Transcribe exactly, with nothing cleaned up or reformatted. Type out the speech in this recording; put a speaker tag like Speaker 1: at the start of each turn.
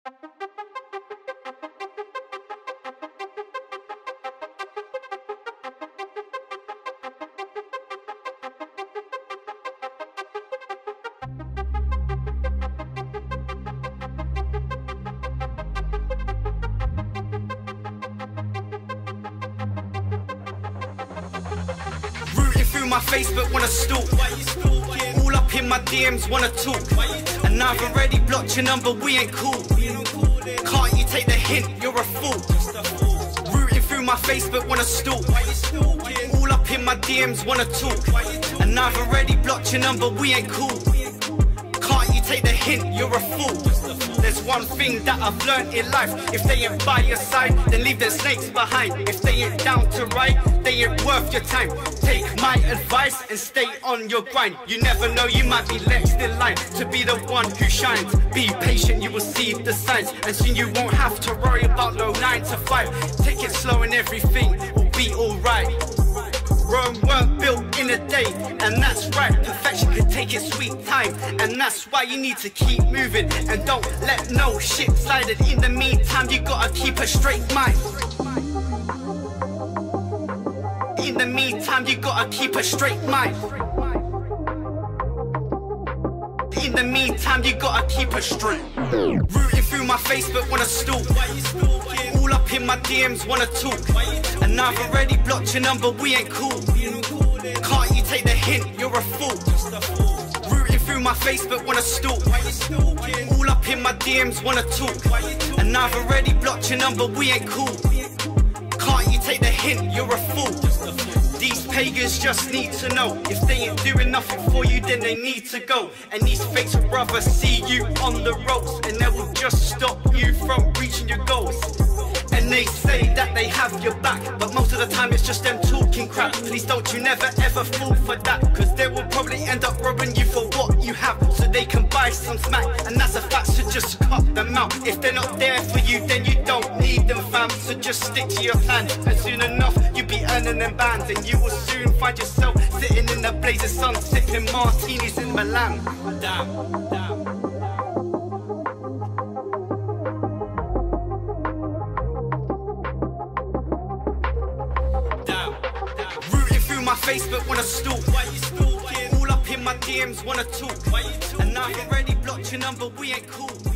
Speaker 1: Through my Facebook wanna stalk, all up in my D Ms wanna talk, and I've already blocked your number, we ain't cool. Can't you take the hint, you're a fool. Rooting through my Facebook wanna stalk, all up in my D Ms wanna talk, and I've already blocked your number, we ain't cool. Can't you take the hint, you're a fool. There's one thing that I've learned in life: if they ain't by your side, then leave their snakes behind. If they ain't down to ride, they ain't worth your time. Take my advice and stay on your grind. You never know, you might be next in line to be the one who shines. Be patient, you will see the signs, and soon you won't have to worry about no nine to five. Take it slow and everything will be alright. Rome weren't built in a day, and that's right. Perfection can take its sweet time, and that's why you need to keep moving and don't let no shit slide. And in the meantime, you gotta keep a straight mind. In the meantime, you gotta keep a straight mind. In the meantime, you gotta keep a straight. Rooting through my Facebook wanna stalk, all up in my D Ms wanna talk, and I've already blocked your number, we ain't cool. Can't you take the hint, you're a fool. Rooting through my Facebook wanna stalk, all up in my D Ms wanna talk, and I've already blocked your number, we ain't cool. Can't you take the hint, you're a fool. These pagans just need to know, if they ain't doing nothing for you, then they need to go. And these fakes would rather see you on the ropes, and they will just stop you from reaching your goals. And they say that they have your back, but most of the time it's just them talking crap. Please don't you never ever fall for that, cause they will probably end up robbing you for what you have, so they can buy some smack. And that's a fact, so just cut them out. If they're not there for you, then you don't need them, fam. So just stick to your plan, and soon enough you'll be earning them bands, and you will soon find yourself sitting in the blazing sun, sipping martinis in Milan. Damn, damn. My Facebook wanna stalk, all up in my D Ms wanna talk, and I've already blocked your number, we ain't cool.